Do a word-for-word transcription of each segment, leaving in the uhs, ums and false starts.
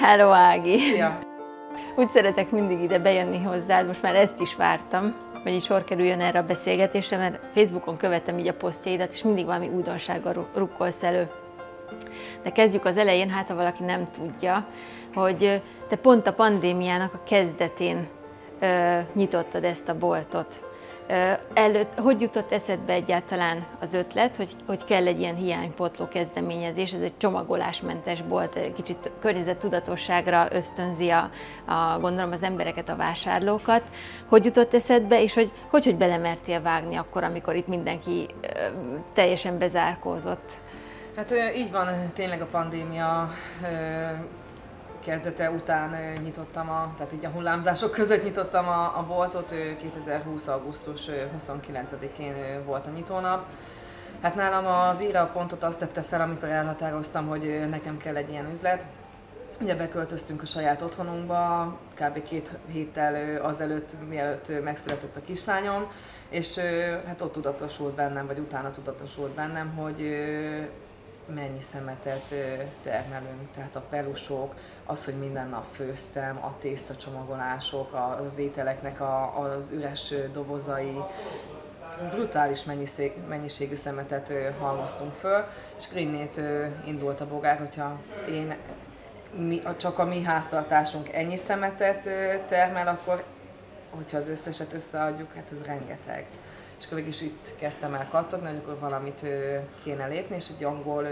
Hello, Ági! Szia! Úgy szeretek mindig ide bejönni hozzád, most már ezt is vártam, hogy így sor kerüljön erre a beszélgetésre, mert Facebookon követem így a posztjaidat, és mindig valami újdonsággal rukkolsz elő. De kezdjük az elején, hát ha valaki nem tudja, hogy te pont a pandémiának a kezdetén ö, nyitottad ezt a boltot. Ö, előtt, hogy jutott eszedbe egyáltalán az ötlet, hogy, hogy kell egy ilyen hiánypótló kezdeményezés, ez egy csomagolásmentes bolt, kicsit környezettudatosságra ösztönzi a, a, gondolom az embereket, a vásárlókat. Hogy jutott eszedbe, és hogy hogy, hogy belemertél vágni akkor, amikor itt mindenki ö, teljesen bezárkózott? Hát így van, tényleg a pandémia kezdete után nyitottam, a, tehát így a hullámzások között nyitottam a, a boltot, kétezer-húsz. augusztus huszonkilencedikén volt a nyitónap. Hát nálam az írapontot azt tette fel, amikor elhatároztam, hogy nekem kell egy ilyen üzlet. Ugye beköltöztünk a saját otthonunkba, kb. két héttel azelőtt, mielőtt megszületett a kislányom, és hát ott tudatosult bennem, vagy utána tudatosult bennem, hogy mennyi szemetet termelünk, tehát a pelusok, az, hogy minden nap főztem, a tésztacsomagolások, az ételeknek a, az üres dobozai, brutális mennyiség, mennyiségű szemetet halmoztunk föl, és Grinnét indult a bogár, hogyha én, mi, csak a mi háztartásunk ennyi szemetet termel, akkor, hogyha az összeset összeadjuk, hát ez rengeteg. És akkor végig is itt kezdtem el kattogni, hogy akkor valamit kéne lépni, és egy angol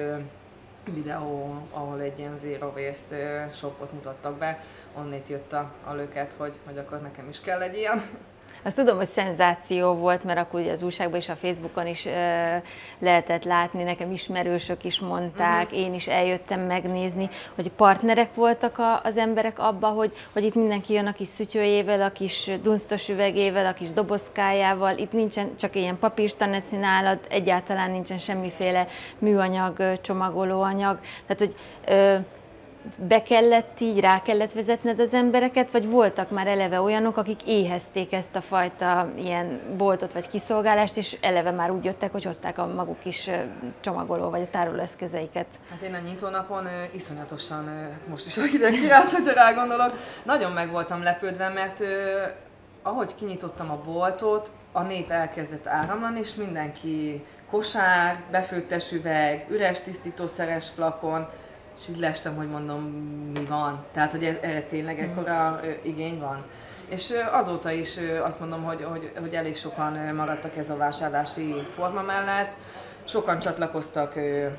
videó, ahol egy ilyen zero waste shopot mutattak be, onnét jött a, a löket, hogy, hogy akkor nekem is kell egy ilyen. Azt tudom, hogy szenzáció volt, mert akkor ugye az újságban és a Facebookon is ö, lehetett látni, nekem ismerősök is mondták, uh-huh. Én is eljöttem megnézni, hogy partnerek voltak a, az emberek abba, hogy, hogy itt mindenki jön a kis szütyőjével, a kis dunsztos üvegével, a kis dobozkájával, itt nincsen csak ilyen papírstaneci nálad, egyáltalán nincsen semmiféle műanyag, csomagolóanyag, tehát hogy ö, be kellett így, rá kellett vezetned az embereket, vagy voltak már eleve olyanok, akik éhezték ezt a fajta ilyen boltot vagy kiszolgálást, és eleve már úgy jöttek, hogy hozták a maguk kis csomagoló vagy a tárolóeszközeiket? Hát én a nyitónapon iszonyatosan, most is a hideg kirász, hogyha rá gondolok, nagyon meg voltam lepődve, mert ahogy kinyitottam a boltot, a nép elkezdett áramlani, és mindenki kosár, befőttes üveg, üres tisztítószeres flakon, és így lestem, hogy mondom, mi van. Tehát, hogy erre tényleg ekkora igény van. És azóta is azt mondom, hogy, hogy, hogy elég sokan maradtak ez a vásárlási forma mellett. Sokan csatlakoztak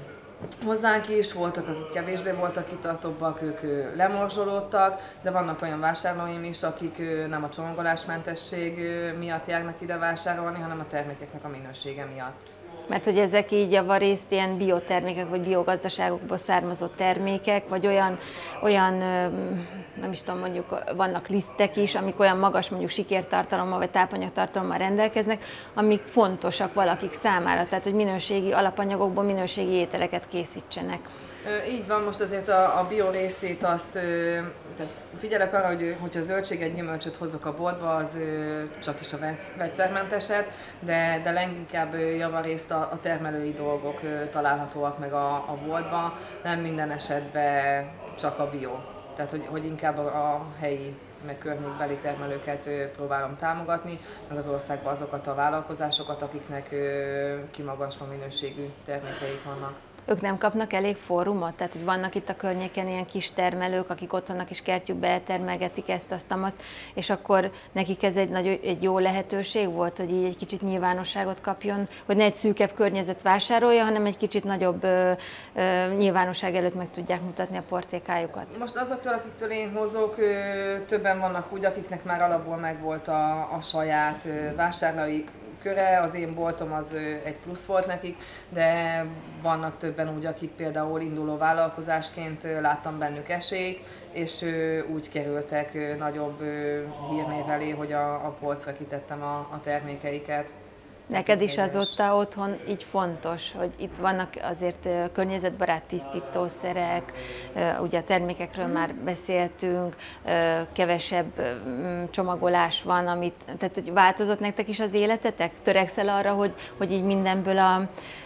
hozzánk is, voltak, akik kevésbé voltak kitartóbbak, ők lemorzsolódtak, de vannak olyan vásárlóim is, akik nem a csomagolásmentesség miatt járnak ide vásárolni, hanem a termékeknek a minősége miatt. Mert hogy ezek így javarészt ilyen biotermékek, vagy biogazdaságokból származó termékek, vagy olyan, olyan, nem is tudom, mondjuk vannak lisztek is, amik olyan magas mondjuk sikértartalommal, vagy tápanyagtartalommal rendelkeznek, amik fontosak valakik számára, tehát hogy minőségi alapanyagokból minőségi ételeket készítsenek. Így van, most azért a, a bio részét azt, tehát figyelek arra, hogy hogyha zöldséget, gyümölcsöt hozok a boltba, az csak is a vegyszermenteset, de, de leginkább javarészt a, a termelői dolgok találhatóak meg a, a boltban, nem minden esetben csak a bio. Tehát, hogy, hogy inkább a, a helyi meg környékbeli termelőket próbálom támogatni, meg az országban azokat a vállalkozásokat, akiknek kimagasló minőségű termékeik vannak. Ők nem kapnak elég fórumot? Tehát, hogy vannak itt a környéken ilyen kis termelők, akik ott vannak és kertjükbe eltermelgetik ezt, azt, azt, és akkor nekik ez egy, nagy, egy jó lehetőség volt, hogy így egy kicsit nyilvánosságot kapjon, hogy ne egy szűkebb környezet vásárolja, hanem egy kicsit nagyobb ö, ö, nyilvánosság előtt meg tudják mutatni a portékájukat. Most azoktól, akiktől én hozok, ö, többen vannak úgy, akiknek már alapból megvolt a, a saját ö, vásárlói köre, az én boltom az egy plusz volt nekik, de vannak többen úgy, akik például induló vállalkozásként láttam bennük esélyt, és úgy kerültek nagyobb hírnév elé, hogy a, a polcra kitettem a, a termékeiket. Neked is azóta otthon így fontos, hogy itt vannak azért környezetbarát tisztítószerek, ugye a termékekről már beszéltünk, kevesebb csomagolás van, amit, tehát hogy változott nektek is az életetek? Törekszel arra, hogy, hogy így mindenből a,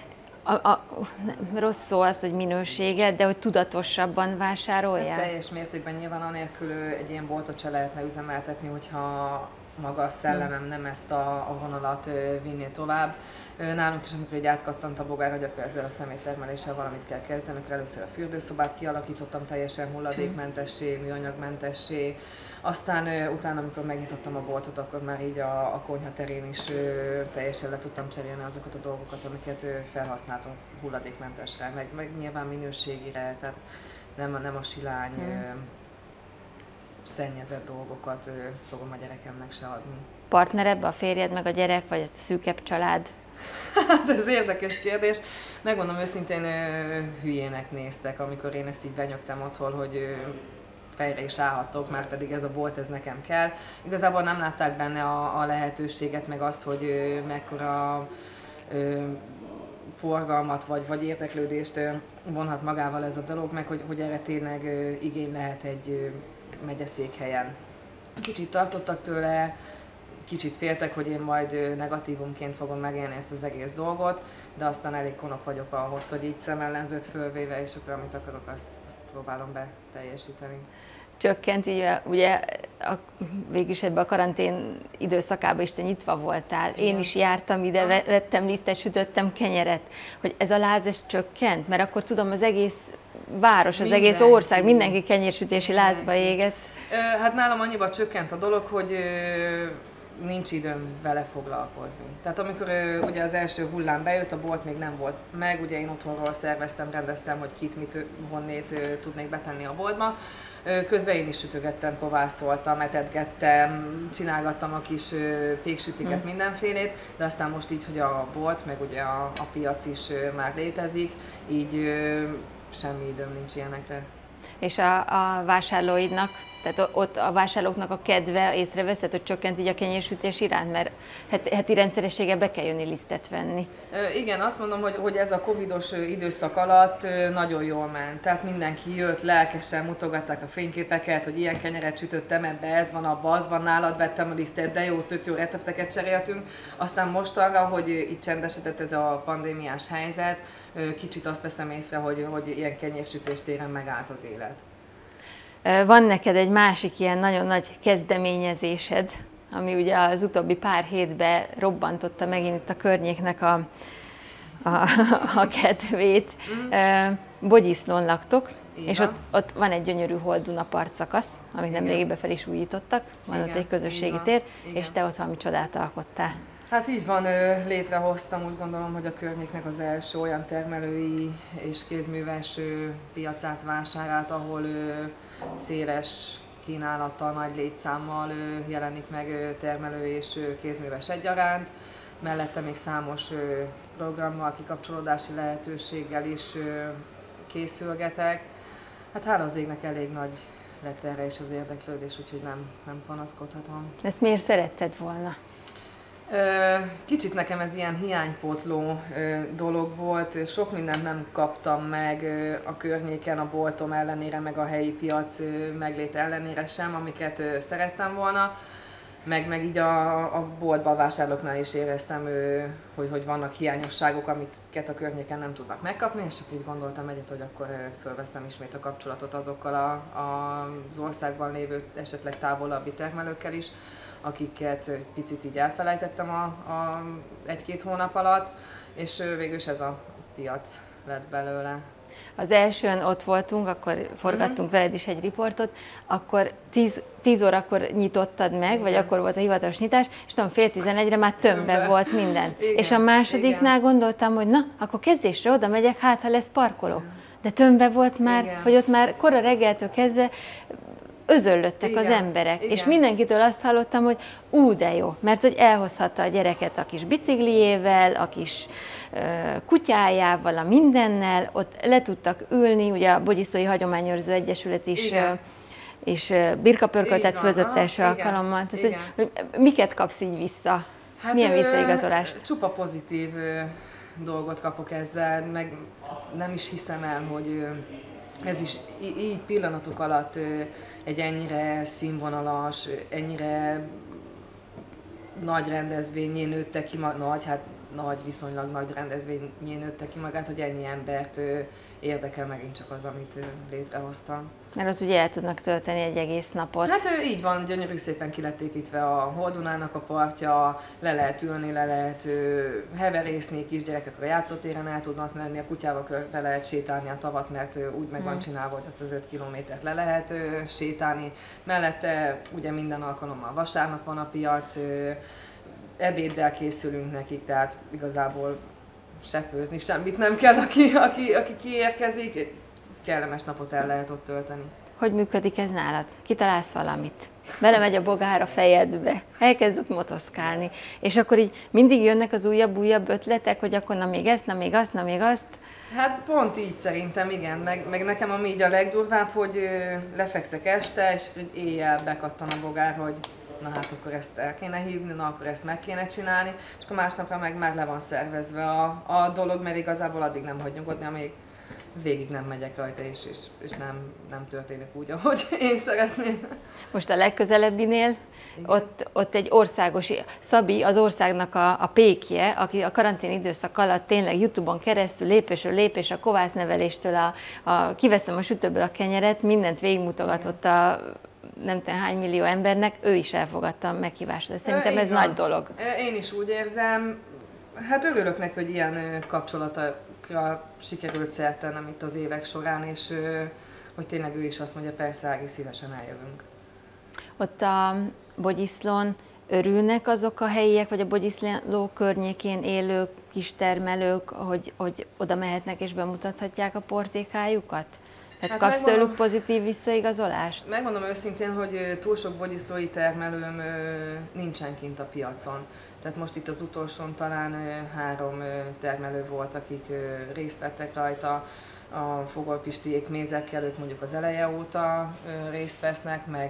a, a, rossz szó az, hogy minőséget, de hogy tudatosabban vásárolják? Hát teljes mértékben nyilván anélkül egy ilyen boltot se lehetne üzemeltetni, hogyha maga a szellemem nem ezt a, a vonalat vinné tovább. Nálunk is, amikor így átkattant a bogár, hogy akkor ezzel a szeméttermeléssel valamit kell kezdeni, akkor először a fürdőszobát kialakítottam teljesen hulladékmentessé, műanyagmentessé. Aztán utána, amikor megnyitottam a boltot, akkor már így a, a konyha terén is teljesen le tudtam cserélni azokat a dolgokat, amiket felhasználtunk hulladékmentesre, meg, meg nyilván minőségire, tehát nem, nem a silány, hmm. szennyezett dolgokat fogom a gyerekemnek se adni. Partnerebb a férjed, meg a gyerek, vagy a szűkebb család? Hát ez érdekes kérdés. Megmondom őszintén, hülyének néztek, amikor én ezt így benyögtem otthon, hogy fejre is állhatok, már pedig ez a bolt, ez nekem kell. Igazából nem látták benne a, a lehetőséget, meg azt, hogy mekkora ö, forgalmat vagy, vagy érdeklődést vonhat magával ez a dolog, meg hogy, hogy erre tényleg ö, igény lehet egy ö, megyeszékhelyen. Kicsit tartottak tőle, kicsit féltek, hogy én majd negatívumként fogom megélni ezt az egész dolgot, de aztán elég konok vagyok ahhoz, hogy így szemellenzőt fölvéve, és akkor amit akarok, azt, azt próbálom be teljesíteni. Csökkent így, ugye a, végülis ebben a karantén időszakában is te nyitva voltál. Igen. Én is jártam ide, vettem lisztet, sütöttem kenyeret, hogy ez a láz ez csökkent, mert akkor tudom az egész város, az mindenki, egész ország, mindenki kenyérsütési mindenki. lázba égett. Hát nálam annyiban csökkent a dolog, hogy nincs időm vele foglalkozni. Tehát amikor ugye az első hullám bejött, a bolt még nem volt meg, ugye én otthonról szerveztem, rendeztem, hogy kit, mit, honnét tudnék betenni a boltba. Közben én is sütögettem, kovászoltam, etetgettem, csinálgattam a kis péksütiket, hmm. mindenfélét, de aztán most így, hogy a bolt, meg ugye a, a piac is már létezik, így semmi időm nincs ilyenekre. És a, a vásárlóidnak, tehát ott a vásárlóknak a kedve észreveszed, hogy csökkent így a kenyérsütés iránt, mert heti rendszerességgel be kell jönni lisztet venni. Igen, azt mondom, hogy, hogy ez a covidos időszak alatt nagyon jól ment. Tehát mindenki jött, lelkesen mutogatták a fényképeket, hogy ilyen kenyeret sütöttem, ebbe ez van, abba az van, nálad vettem a lisztet, de jó, tök jó recepteket cseréltünk. Aztán most arra, hogy itt csendesedett ez a pandémiás helyzet, kicsit azt veszem észre, hogy, hogy ilyen kenyérsütés téren megállt az élet. Van neked egy másik ilyen nagyon nagy kezdeményezésed, ami ugye az utóbbi pár hétben robbantotta megint itt a környéknek a, a, a kedvét. Mm. Bogyisznón laktok, igen. És ott, ott van egy gyönyörű Holduna partszakasz, amit nemrégiben fel is újítottak, van igen, ott egy közösségi tér, és te ott valami csodát alkottál. Hát így van, létrehoztam, úgy gondolom, hogy a környéknek az első olyan termelői és kézműves piacát, vásárát, ahol széles kínálattal, nagy létszámmal jelenik meg termelő és kézműves egyaránt. Mellette még számos programmal, kikapcsolódási lehetőséggel is készülgetek. Hát hála az égnek elég nagy lett erre is az érdeklődés, úgyhogy nem, nem panaszkodhatom. Ezt miért szeretted volna? Kicsit nekem ez ilyen hiánypótló dolog volt, sok mindent nem kaptam meg a környéken, a boltom ellenére, meg a helyi piac meglét ellenére sem, amiket szerettem volna. Meg, meg így a, a boltban vásárlóknál is éreztem, hogy, hogy vannak hiányosságok, amiket a környéken nem tudnak megkapni, és akkor így gondoltam egyet, hogy akkor fölveszem ismét a kapcsolatot azokkal a, a, az országban lévő, esetleg távolabbi termelőkkel is, akiket picit így elfelejtettem a, a egy-két hónap alatt, és végül is ez a piac lett belőle. Az elsőn ott voltunk, akkor forgattunk uh-huh. veled is egy riportot, akkor tíz órakor nyitottad meg, igen. vagy akkor volt a hivatalos nyitás, és tudom, fél tizenegyre már tömbben Tömbe. volt minden. Igen, és a másodiknál igen. gondoltam, hogy na, akkor kezdésre oda megyek, hát ha lesz parkoló. De tömbben volt már, igen. hogy ott már kora reggeltől kezdve özöllöttek igen, az emberek, igen. és mindenkitől azt hallottam, hogy ú, de jó, mert hogy elhozhatta a gyereket a kis bicikliével, a kis uh, kutyájával, a mindennel, ott le tudtak ülni, ugye a Bogyiszói Hagyományőrző Egyesület is, uh, és uh, birkapörköltet főzött első alkalommal. Tehát, hogy, hogy miket kapsz így vissza? Hát milyen visszaigazolást? Csupa pozitív ö, dolgot kapok ezzel, meg nem is hiszem el, hogy ö, ez is így pillanatok alatt egy ennyire színvonalas, ennyire nagy rendezvényén nőtte ki, nagy, hát nagy, viszonylag nagy rendezvényén nőtte ki magát, hogy ennyi embert érdekel megint csak az, amit létrehoztam. Mert ott ugye el tudnak tölteni egy egész napot. Hát így van, gyönyörű szépen ki lett építve a Hordunának a partja, le lehet ülni, le lehet heverészni, kisgyerekek a játszótéren el tudnak lenni, a kutyával körbe lehet sétálni a tavat, mert úgy meg van csinálva, hogy azt az öt kilométert le lehet sétálni. Mellette ugye minden alkalommal vasárnap van a piac, ebéddel készülünk nekik, tehát igazából se főzni, semmit nem kell, aki, aki, aki kiérkezik, kellemes napot el lehet ott tölteni. Hogy működik ez nálad? Kitalálsz valamit? Belemegy a bogár a fejedbe, elkezd ott motoszkálni, és akkor így mindig jönnek az újabb-újabb ötletek, hogy akkor na még ezt, na még azt, na még azt. Hát pont így szerintem, igen, meg, meg nekem ami így a legdurvább, hogy lefekszek este, és éjjel bekattan a bogár, hogy na hát akkor ezt el kéne hívni, na akkor ezt meg kéne csinálni, és akkor másnapra meg már le van szervezve a, a dolog, mert igazából addig nem hagy nyugodni, amíg végig nem megyek rajta, és, és, és nem, nem történik úgy, ahogy én szeretném. Most a legközelebbinél, ott, ott egy országos, Szabi az országnak a, a pékje, aki a karantén időszak alatt tényleg YouTube-on keresztül lépésről lépés a kovászneveléstől a, a kiveszem a sütőből a kenyeret, mindent végigmutogatott a nem tudom hány millió embernek, ő is elfogadta a meghívást. De szerintem ez nagy dolog. Én is úgy érzem, hát örülök neki, hogy ilyen kapcsolatokra sikerült szert tennem itt az évek során, és hogy tényleg ő is azt mondja, persze, Ági, szívesen eljövünk. Ott a Bogyiszlón örülnek azok a helyiek, vagy a Bogyiszló környékén élő kistermelők, hogy, hogy oda mehetnek és bemutathatják a portékájukat? Tehát hát kapsz tőlük pozitív visszaigazolást? Megmondom őszintén, hogy túl sok bogyiszlói termelőm nincsen kint a piacon. Tehát most itt az utolsón talán három termelő volt, akik részt vettek rajta. A Fogolpistiék mézekkel, ők mondjuk az eleje óta részt vesznek, meg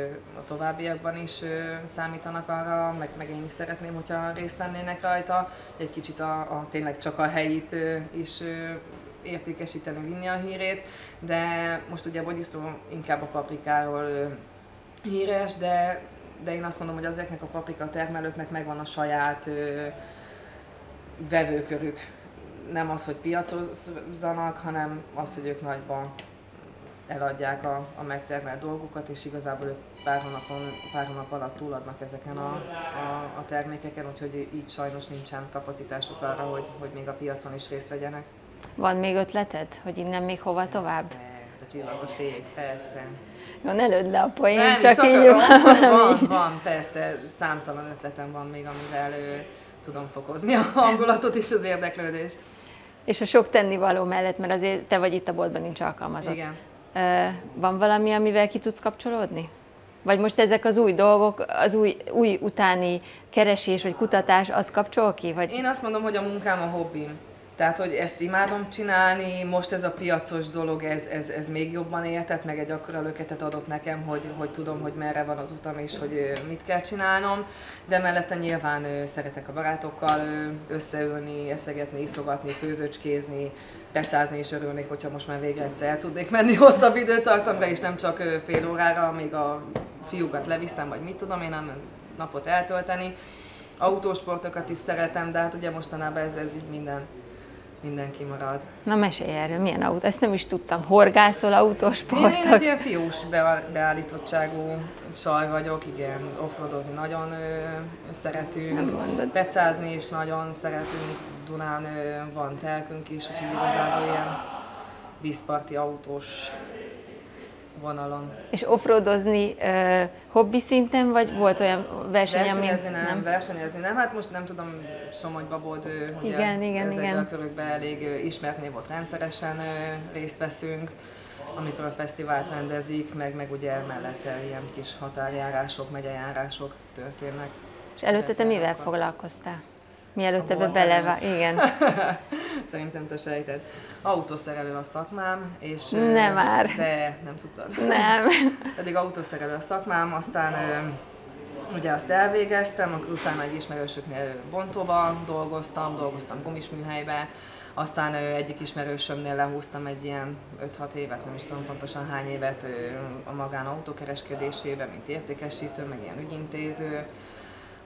a továbbiakban is számítanak arra, meg, meg én is szeretném, hogyha részt vennének rajta. Egy kicsit a, a tényleg csak a helyit is értékesíteni, vinni a hírét, de most ugye Bogyiszló inkább a paprikáról híres, de, de én azt mondom, hogy ezeknek a paprika termelőknek megvan a saját vevőkörük. Nem az, hogy piacozzanak, hanem az, hogy ők nagyban eladják a, a megtermelt dolgukat, és igazából ők pár, hónapon, pár hónap alatt túladnak ezeken a, a, a termékeken, úgyhogy így sajnos nincsen kapacitásuk arra, hogy, hogy még a piacon is részt vegyenek. Van még ötleted, hogy innen még hova tovább? Persze, a csillagos ég, persze. Jó, ne lőd le a poén, Nem, csak így van, van, van, persze, számtalan ötletem van még, amivel ő, tudom fokozni a hangulatot és az érdeklődést. És a sok tennivaló mellett, mert azért te vagy itt a boltban, nincs alkalmazott. Igen. Van valami, amivel ki tudsz kapcsolódni? Vagy most ezek az új dolgok, az új, új utáni keresés vagy kutatás, az kapcsol ki? Vagy... Én azt mondom, hogy a munkám a hobbim. Tehát, hogy ezt imádom csinálni, most ez a piacos dolog, ez, ez, ez még jobban éltet, meg egy akkora löketet adott nekem, hogy, hogy tudom, hogy merre van az utam és hogy mit kell csinálnom. De mellette nyilván szeretek a barátokkal összeülni, eszegetni, iszogatni, főzőcskézni, pecázni, és örülnék, hogyha most már végre egyszer el tudnék menni hosszabb időtartamra, és nem csak fél órára, amíg a fiúkat leviszem, vagy mit tudom én, nem napot eltölteni. Autósportokat is szeretem, de hát ugye mostanában ez, ez így minden. Mindenki marad. Na mesélj erről, milyen autó? Ezt nem is tudtam. Horgászol, autósportok? Én, én egy ilyen fiús beállítottságú csaj vagyok, igen, offroadozni nagyon ö, szeretünk, pecázni is nagyon szeretünk, Dunán ö, van telkünk is, úgyhogy igazából ilyen vízparti autós vonalon. És offroadozni uh, hobbi szinten, vagy volt olyan verseny, versenyezni nem, nem, versenyezni nem. Hát most nem tudom, Somogyba volt, hogy igen, igen, igen. a körökben elég ismert név volt, rendszeresen részt veszünk, amikor a fesztivált rendezik, meg, meg ugye mellette ilyen kis határjárások, megyejárások történnek. És előtte te mivel foglalkoztál? Mielőtt ebbe belevá... Igen. Szerintem te sejted. Autószerelő a szakmám, és... Nem már. De nem tudtad. Nem. Pedig autószerelő a szakmám, aztán ugye azt elvégeztem, akkor utána egy ismerősöknél bontóba dolgoztam, dolgoztam gumisműhelybe, aztán egyik ismerősömnél lehúztam egy ilyen öt-hat évet, nem is tudom pontosan hány évet a magánautókereskedésében, mint értékesítő, meg ilyen ügyintéző.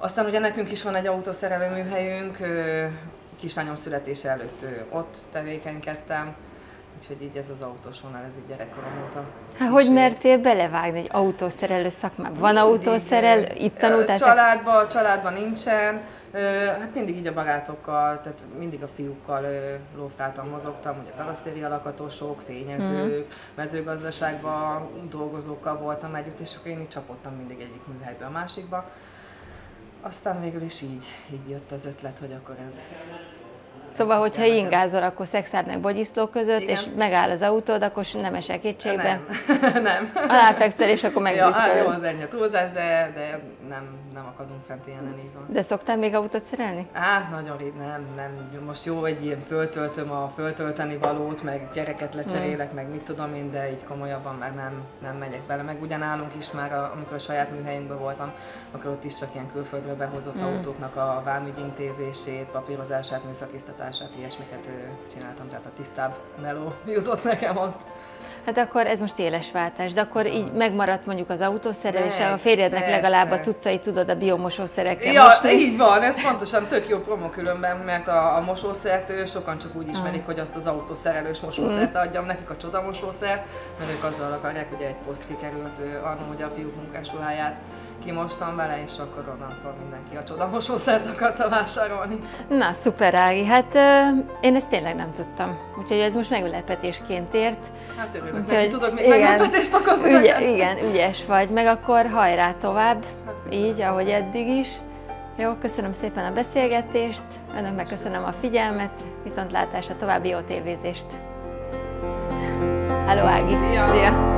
Aztán ugye nekünk is van egy autószerelő műhelyünk, kislányom születése előtt ott tevékenykedtem, úgyhogy így ez az autós vonal, ez így gyerekkorom óta. Hát hogy mertél belevágni egy autószerelő szakmába? Van autószerelő? Itt tanultál? Családban, családban nincsen, hát mindig így a barátokkal, tehát mindig a fiúkkal lófráltan mozogtam, ugye karosszéria alkatosok, fényezők, mm. mezőgazdaságban dolgozókkal voltam együtt, és akkor én így csapottam mindig egyik műhelyből a másikba. Aztán végül is így, így jött az ötlet, hogy akkor ez... Szóval, hogyha ingázol, akkor Szekszárd Bogyiszló között, igen. és megáll az autód, akkor nem esel kétségbe? Nem. nem. Aláfekszel, és akkor megvizsgálod. Ja, hát jó, az ennyi a túlzás, de, de nem, nem akadunk fent ilyenen, így van. De szoktál még autót szerelni? Á, nagyon rég, nem, nem. Most jó, egy ilyen föltöltöm a föltölteni valót, meg gyereket lecserélek, hmm. meg mit tudom én, de így komolyabban már nem, nem megyek bele. Meg ugye nálunk is már, a, amikor a saját műhelyünkben voltam, akkor ott is csak ilyen külföldről behozott hmm. autóknak a vámügyintézését, papírozását, műszakiztatását, ilyesmiket csináltam, tehát a tisztább meló jutott nekem ott. Hát akkor ez most éles váltás, de akkor így megmaradt mondjuk az autószerelés, a férjednek persze. legalább a cuccai tudod a biomosószerekkel ja, mosni. Így van, ez pontosan tök jó promo különben, mert a, a mosószert sokan csak úgy ismerik, mm. hogy azt az autószerelős mosószert adjam nekik, a csodamosószert, mert ők azzal akarják, ugye egy poszt kikerült annól, hogy a fiúk munkásruháját kimostam vele, és akkor onnantól mindenki a csodamosószert akarta vásárolni. Na, szuper, Ági. Hát uh, én ezt tényleg nem tudtam. Úgyhogy ez most meglepetésként ért. Hát örülök, neki tudok még igen, meglepetést okozni ügy, neked. Igen, ügyes vagy. Meg akkor hajrá tovább, hát így, szépen. Ahogy eddig is. Jó, köszönöm szépen a beszélgetést, önöknek köszönöm a figyelmet, viszontlátásra, további jó tévézést. Hello, Ági! Szia! Szia.